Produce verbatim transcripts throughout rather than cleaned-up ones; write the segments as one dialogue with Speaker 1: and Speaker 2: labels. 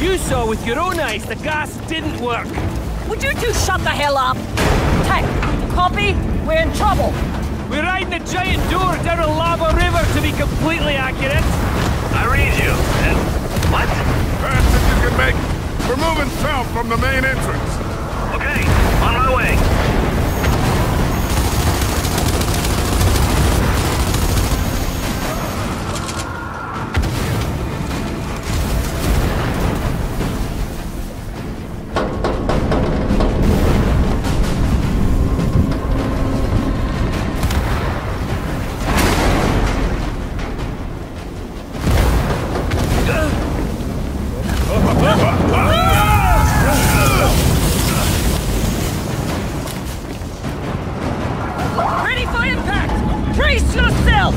Speaker 1: You saw with your own eyes the gas didn't work.
Speaker 2: Would you two shut the hell up? Tech, copy? We're in trouble.
Speaker 1: We're riding a giant door down a lava river, to be completely accurate.
Speaker 3: I read you. And what?
Speaker 4: Fast as you can make. We're moving south from the main entrance.
Speaker 3: Okay, on my way.
Speaker 2: Ready for impact! Brace yourself!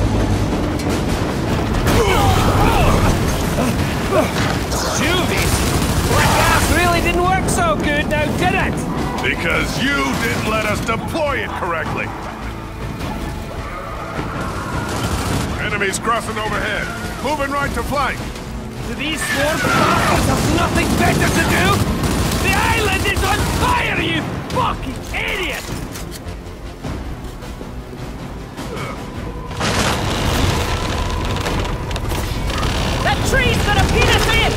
Speaker 1: Juvies! That gas really didn't work so good, now did it?
Speaker 4: Because you didn't let us deploy it correctly. Enemies crossing overhead. Moving right to flank.
Speaker 1: Do these swarm bastards have nothing better to do? The island is on fire, you fucking idiot!
Speaker 2: That tree's gonna beat us in!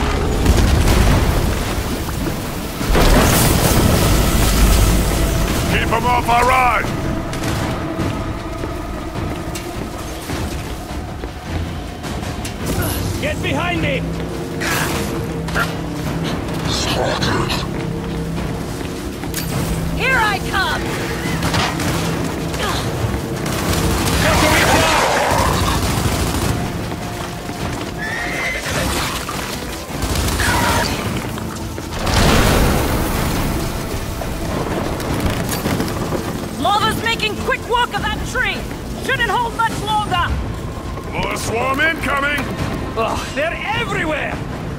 Speaker 4: Keep them off our ride.
Speaker 1: Get behind me!
Speaker 2: Here I come! Lava's making quick work of that tree! Shouldn't hold much longer!
Speaker 4: More swarm incoming.
Speaker 1: Oh, they're everywhere!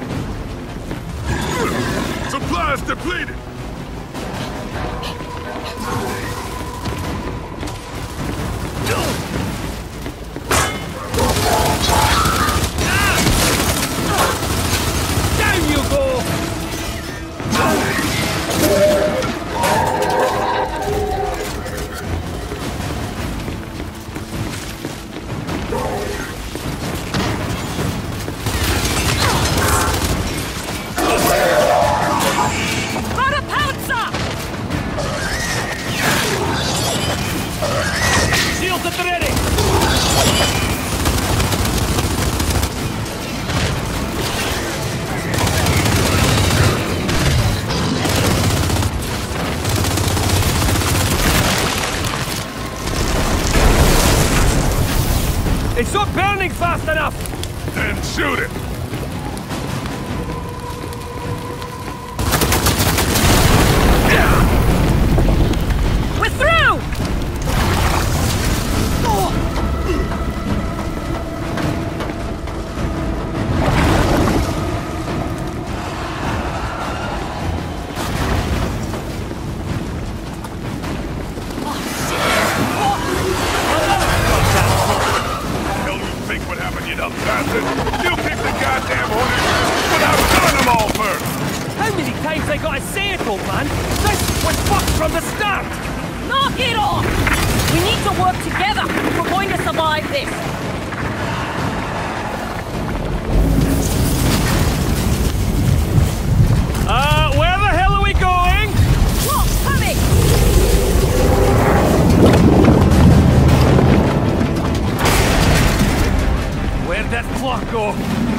Speaker 4: Supplies depleted.
Speaker 1: Down you go!
Speaker 2: Got a pouncer!
Speaker 1: Shields at the ready! It's not burning fast enough!
Speaker 4: Then shoot it.
Speaker 2: We're through!
Speaker 4: Hell, you think what happened, you dumb bastard? You kicked the goddamn hornet without killing them all first.
Speaker 1: How many times I gotta say it, old man? This was fucked from the start!
Speaker 2: Knock it off! We need to work together if we're going to survive this.
Speaker 1: Uh, where the hell are we going?
Speaker 2: Look, coming!
Speaker 1: Where'd that clock go?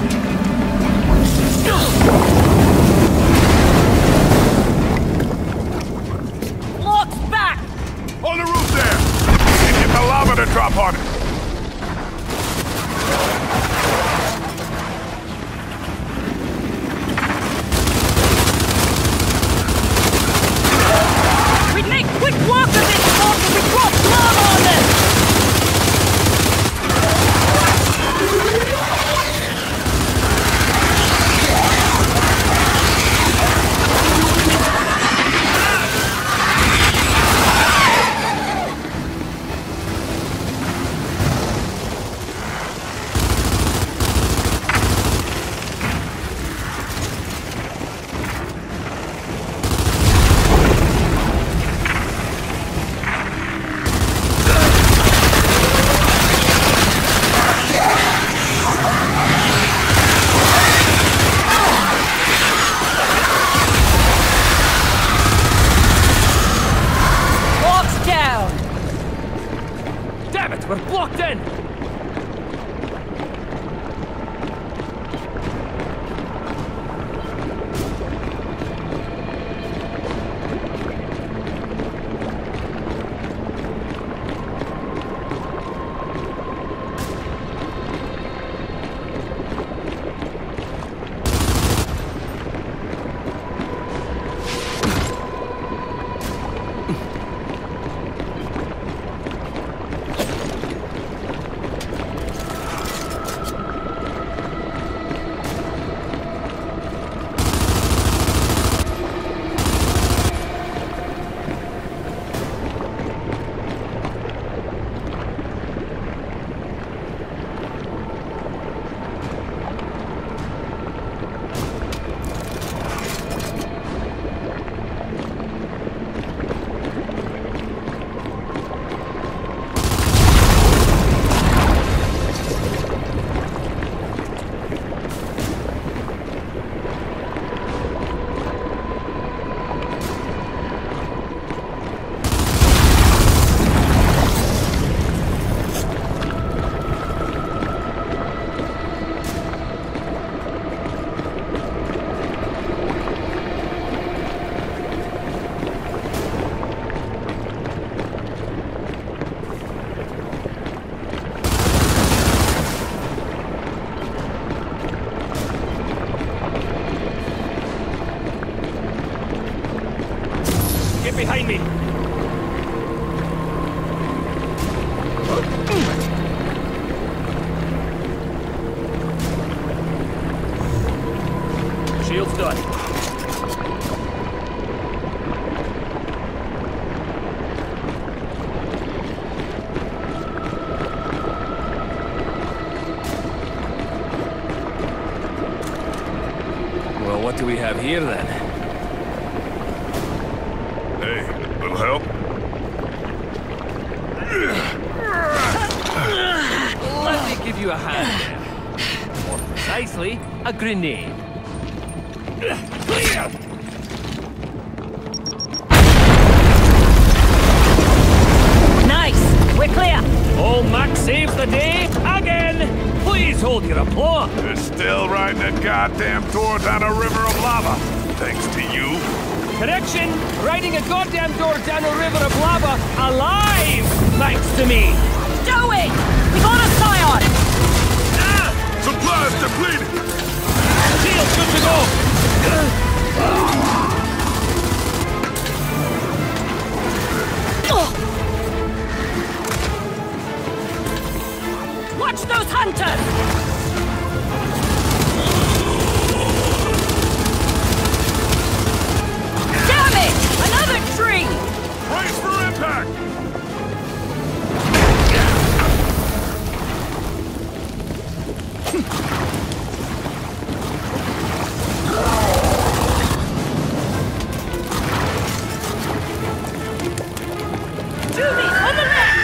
Speaker 2: Lock's back!
Speaker 4: On the roof there. And get the lava to drop on it.
Speaker 2: We'd make quick work of this storm if we dropped lava on them!
Speaker 1: Get behind me! Shield's done. Well, what do we have here then?
Speaker 4: Hey, little help?
Speaker 1: Let me give you a hand. More precisely, a grenade. Clear!
Speaker 2: Nice! We're clear!
Speaker 1: Old Mac saves the day again! Please hold your applause.
Speaker 4: They're still riding a goddamn door down a river of lava. Thanks to you.
Speaker 1: Correction! Riding a goddamn door down a river of lava alive! Thanks to me!
Speaker 2: Do it! We got a Scion!
Speaker 1: Ah!
Speaker 4: Supplies depleted!
Speaker 1: Shield good to go!
Speaker 2: Watch those hunters! Damn it! Another tree!
Speaker 4: Brace for impact!
Speaker 2: Julie, on the left!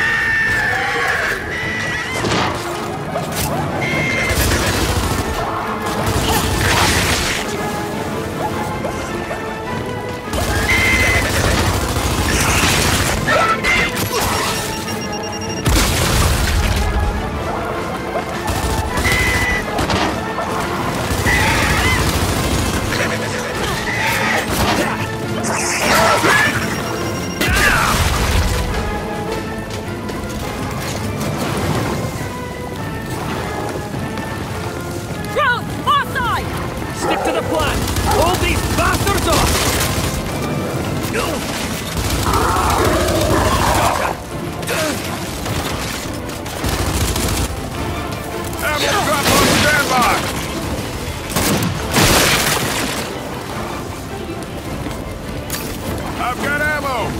Speaker 1: Stick to the plan! Hold these bastards off!
Speaker 4: Ammo drop on standby! I've got ammo!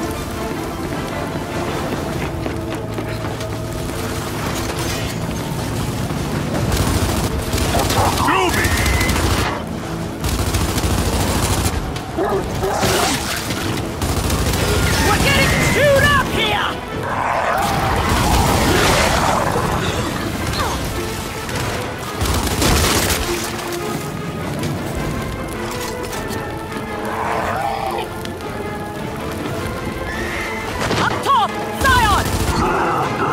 Speaker 4: Doobie!
Speaker 2: We're getting chewed up here! Up top! Scion!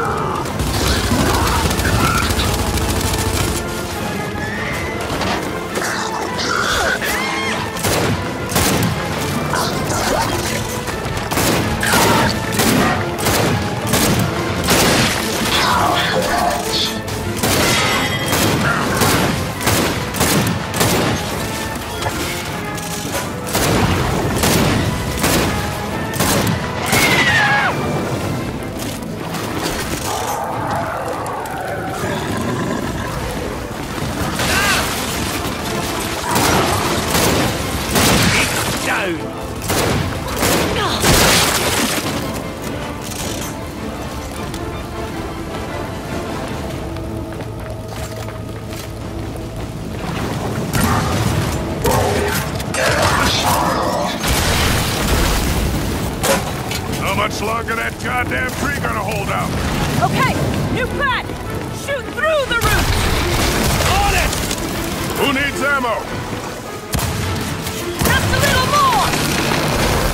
Speaker 4: How much longer that goddamn tree gonna hold out?
Speaker 2: Okay, new plan! Shoot through the roof!
Speaker 1: On it!
Speaker 4: Who needs ammo?
Speaker 2: Just a little more!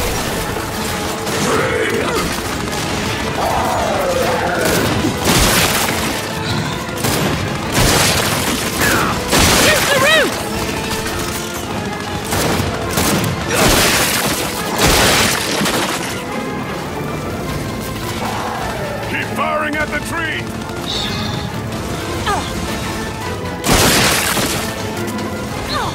Speaker 2: Shoot the roof!
Speaker 4: Keep firing at the tree!
Speaker 2: Uh.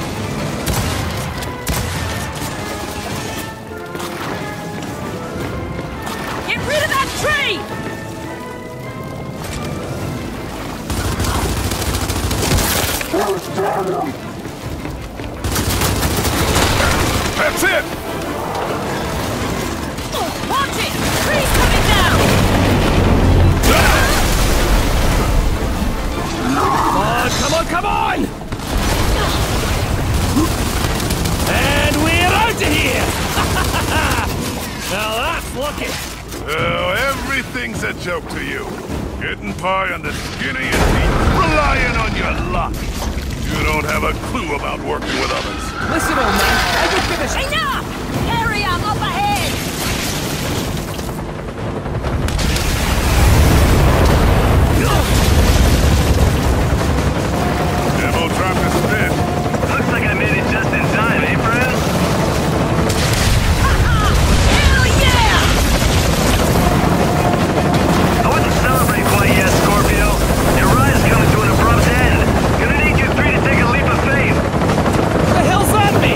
Speaker 4: That's it!
Speaker 2: Watch it! Trees coming down!
Speaker 1: Oh, come on, come on! And we're out of here! Now that's lucky!
Speaker 4: Oh, everything's a joke to you. Getting pie on the skin of your teeth, relying on your luck. You don't have a clue about working with others.
Speaker 1: Listen, old man, I don't give a sh-
Speaker 2: Enough! Area up ahead!
Speaker 4: Demo dropped a spin.
Speaker 3: Looks like I made it just in time, eh, friends?
Speaker 2: Hell yeah!
Speaker 3: I wouldn't celebrate quite yet, Scorpio. Your ride's coming to an abrupt end. Gonna need you three to take a leap of faith.
Speaker 1: What the hell's that mean?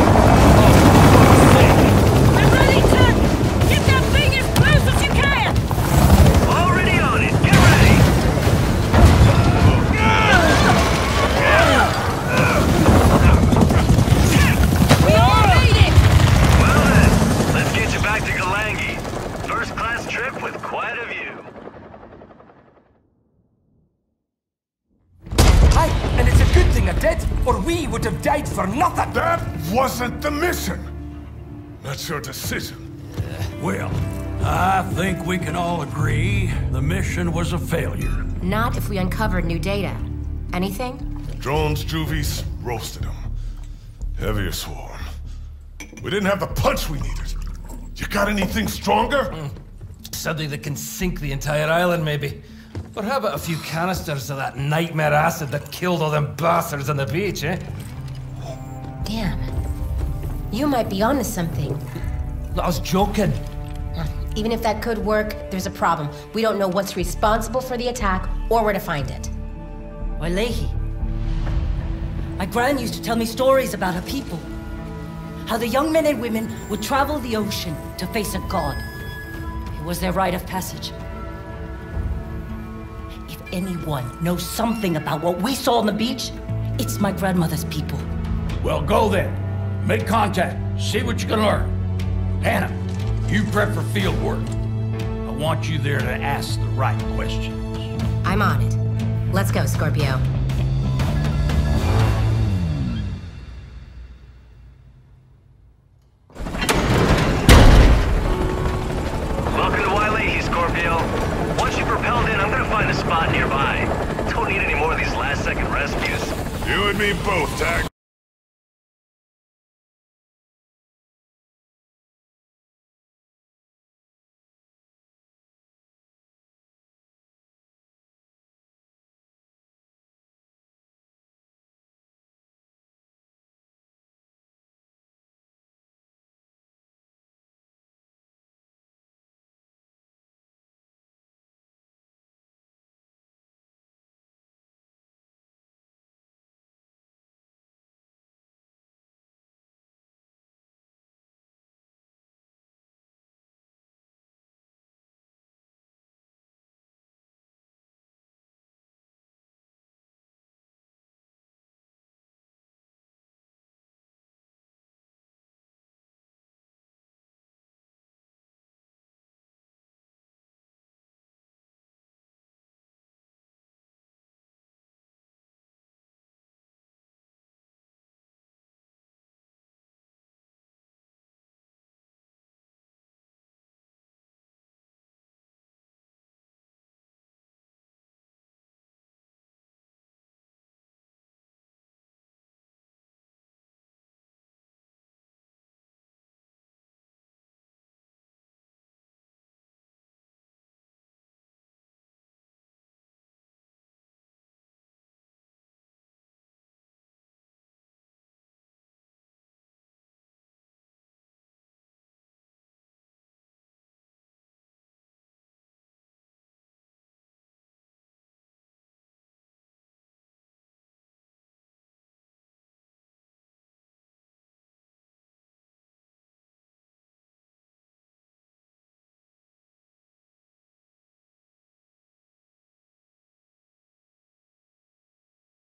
Speaker 2: I'm ready to get that thing as close as you can!
Speaker 3: Already on it. Get ready.
Speaker 2: We all made it!
Speaker 3: Well then, let's get you back to Galangi. First class trip with quite a view.
Speaker 5: Aye, and it's a good thing I did, or we would have died for nothing.
Speaker 4: That wasn't the mission. That's your decision.
Speaker 6: Well, I think we can all agree the mission was a failure.
Speaker 7: Not if we uncovered new data. Anything?
Speaker 4: Drones, juvies, roasted them. Heavier swarm. We didn't have the punch we needed. You got anything stronger?
Speaker 5: Something that can sink the entire island, maybe. Or how about a few canisters of that nightmare acid that killed all them bastards on the beach, eh?
Speaker 7: Damn. You might be onto something.
Speaker 5: I was joking.
Speaker 7: Even if that could work, there's a problem. We don't know what's responsible for the attack or where to find it.
Speaker 8: Wailehi. My gran used to tell me stories about her people. How the young men and women would travel the ocean to face a god. It was their rite of passage. If anyone knows something about what we saw on the beach, it's my grandmother's people.
Speaker 6: Well, go then. Make contact. See what you can learn. Hannah, you prep for field work. I want you there to ask the right questions.
Speaker 7: I'm on it. Let's go, Scorpio.
Speaker 3: Welcome to Wailehi, Scorpio. Once you're propelled in, I'm gonna find a spot nearby. Don't need any more of these last-second rescues.
Speaker 4: You and me both, Tag.